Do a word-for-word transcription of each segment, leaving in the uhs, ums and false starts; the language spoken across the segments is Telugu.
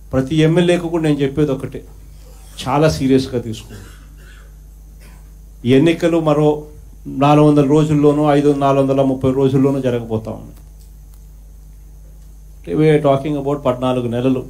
ప్రతి ఎమ్మెల్యేకు కూడా నేను చెప్పేది ఒకటే, చాలా సీరియస్గా తీసుకోండి. ఎన్నికలు మరో నాలుగు వందల రోజుల్లోనూ ఐదు నాలుగు వందల ముప్పై రోజుల్లోనూ జరగబోతా ఉన్నాయి. వీఆర్ టాకింగ్ అబౌట్ పద్నాలుగు నెలలు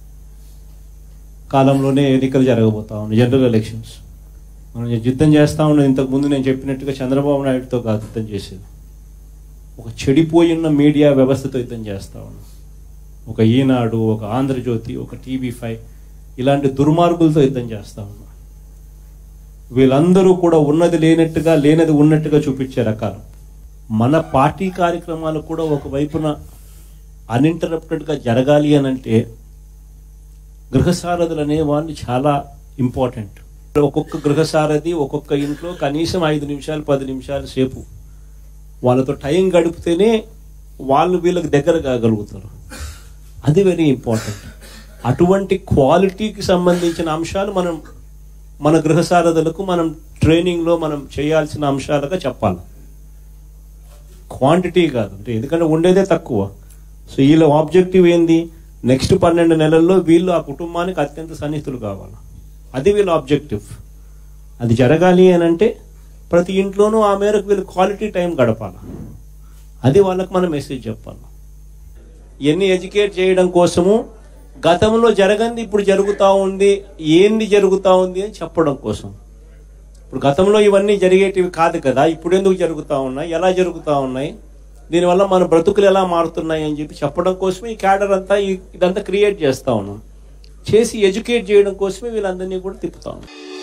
కాలంలోనే ఎన్నికలు జరగబోతా ఉన్నాయి, జనరల్ ఎలక్షన్స్. మనం యుద్ధం చేస్తూ ఉన్నది ఇంతకుముందు నేను చెప్పినట్టుగా చంద్రబాబు నాయుడుతో కాదు యుద్ధం చేసేది, ఒక చెడిపోయిన మీడియా వ్యవస్థతో యుద్ధం చేస్తూ ఉన్నాం. ఒక ఈనాడు, ఒక ఆంధ్రజ్యోతి, ఒక టీవీ ఫైవ్ ఇలాంటి దుర్మార్గులతో యుద్ధం చేస్తూ ఉన్నాం. వీళ్ళందరూ కూడా ఉన్నది లేనట్టుగా లేనది ఉన్నట్టుగా చూపించే రకాలు. మన పార్టీ కార్యక్రమాలు కూడా ఒకవైపున అన్ఇంటరప్టెడ్గా జరగాలి అని అంటే గృహసారథులు అనేవాళ్ళు చాలా ఇంపార్టెంట్. ఒక్కొక్క గృహసారథి ఒక్కొక్క ఇంట్లో కనీసం ఐదు నిమిషాలు పది నిమిషాల సేపు వాళ్ళతో టైం గడిపితేనే వాళ్ళు వీళ్ళకి దగ్గర కాగలుగుతారు. అది వెరీ ఇంపార్టెంట్. అటువంటి క్వాలిటీకి సంబంధించిన అంశాలు మనం మన గృహసారథులకు మనం ట్రైనింగ్లో మనం చేయాల్సిన అంశాలుగా చెప్పాలి, క్వాంటిటీ కాదు. అంటే ఎందుకంటే ఉండేదే తక్కువ. సో వీళ్ళ ఆబ్జెక్టివ్ ఏంది, నెక్స్ట్ పన్నెండు నెలల్లో వీళ్ళు ఆ కుటుంబానికి అత్యంత సన్నిహితులు కావాలి. అది వీళ్ళ ఆబ్జెక్టివ్. అది జరగాలి అని అంటే ప్రతి ఇంట్లోనూ ఆ మేరకు వీళ్ళు క్వాలిటీ టైం గడపాలి. అది వాళ్ళకి మనం మెసేజ్ చెప్పాలి. ఇవన్నీ ఎడ్యుకేట్ చేయడం కోసము గతంలో జరగంది ఇప్పుడు జరుగుతూ ఉంది, ఏంది జరుగుతూ ఉంది అని చెప్పడం కోసం. ఇప్పుడు గతంలో ఇవన్నీ జరిగేటివి కాదు కదా, ఇప్పుడు ఎందుకు జరుగుతూ ఉన్నాయి, ఎలా జరుగుతూ ఉన్నాయి, దీనివల్ల మన బ్రతుకులు ఎలా మారుతున్నాయి అని చెప్పి చెప్పడం కోసమే ఈ క్యాడర్ అంతా ఇదంతా క్రియేట్ చేస్తూ ఉన్నాం. చేసి ఎడ్యుకేట్ చేయడం కోసమే వీళ్ళందరినీ కూడా తిప్పుతా ఉన్నాం.